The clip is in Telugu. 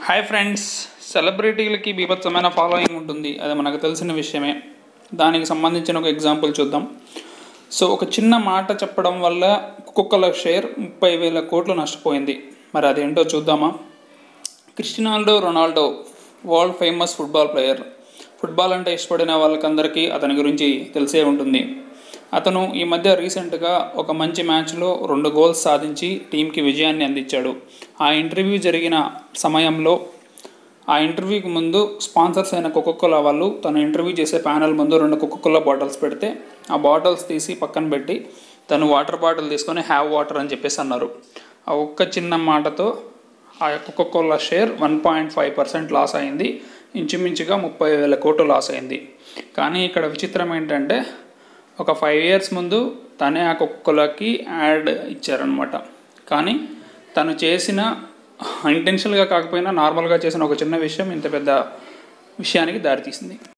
హాయ్ ఫ్రెండ్స్, సెలబ్రిటీలకి బీభత్సమైన ఫాలోయింగ్ ఉంటుంది, అది మనకు తెలిసిన విషయమే. దానికి సంబంధించిన ఒక ఎగ్జాంపుల్ చూద్దాం. సో ఒక చిన్న మాట చెప్పడం వల్ల ఒక్కొక్కల షేర్ 30,000 కోట్లు నష్టపోయింది. మరి అదేంటో చూద్దామా. Cristiano Ronaldo world famous football player. Football అంటే ఇష్టపడిన వాళ్ళకందరికీ అతని గురించి తెలిసే ఉంటుంది. అతను ఈ మధ్య రీసెంట్గా ఒక మంచి మ్యాచ్లో 2 గోల్స్ సాధించి టీంకి విజయాన్ని అందించాడు. ఆ ఇంటర్వ్యూ జరిగిన సమయంలో ఆ ఇంటర్వ్యూకి ముందు స్పాన్సర్స్ అయిన కోకోకోలా వాళ్ళు తను ఇంటర్వ్యూ చేసే ప్యానెల్ ముందు 2 కోకోకోలా బాటిల్స్ పెడితే ఆ బాటిల్స్ తీసి పక్కన పెట్టి తను వాటర్ బాటిల్ తీసుకొని హ్యావ్ వాటర్ అని చెప్పేసి అన్నారు. ఆ ఒక్క చిన్న మాటతో ఆ కోకోకోలా షేర్ 1.5% లాస్ అయింది. ఇంచుమించుగా 30,000 కోట్లు లాస్ అయింది. కానీ ఇక్కడ విచిత్రం ఏంటంటే ఒక 5 years ముందు తనే ఆ కోకోకోలాకి యాడ్ ఇచ్చారనమాట. కానీ తను చేసిన ఇంటెన్షనల్గా కాకపోయినా నార్మల్గా చేసిన ఒక చిన్న విషయం ఇంత పెద్ద విషయానికి దారితీసింది.